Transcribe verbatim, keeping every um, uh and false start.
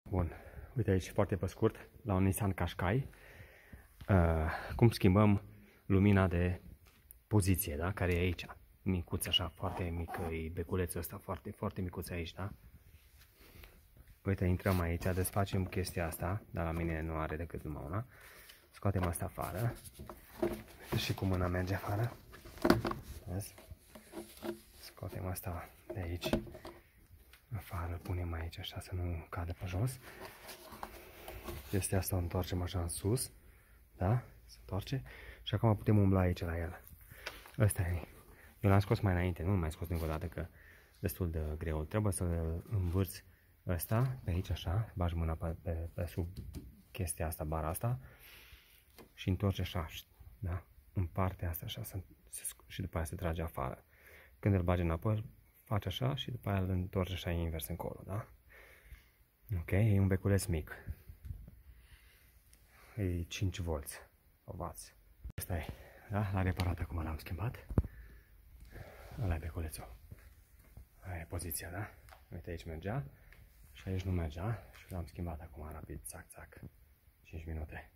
Bun, uite aici foarte pe scurt, la un Nissan Qashqai, uh, cum schimbăm lumina de poziție, da? Care e aici, micuț așa, foarte mică, e beculețul ăsta foarte, foarte micuț aici, da? Uite, intrăm aici, desfacem chestia asta, dar la mine nu are decât numai una. Scoatem asta afară. Și cu mâna merge afară. Vezi? Scoatem asta de aici afară, punem aici așa să nu cadă pe jos. Chestia asta o întoarcem așa în sus. Da? Se întoarce. Și acum putem umbla aici la el. Ăsta e. Eu l-am scos mai înainte, nu mai scos încă o dată că destul de greu. Trebuie să învârți ăsta pe aici așa, bagi mâna pe, pe, pe sub chestia asta, bara asta și întorci așa, da? În partea asta așa să, și după aia se trage afară. Când îl bagi înapoi, faci așa și după aia îl întorci așa invers încolo, da? Ok, e un beculeț mic. E cinci volți, o vați. Asta e, da? L-am reparat acum, l-am schimbat. Ăla e beculețul. Aia e poziția, da? Uite, aici mergea și aici nu mergea și l-am schimbat acum rapid, țac, țac. cinci minute.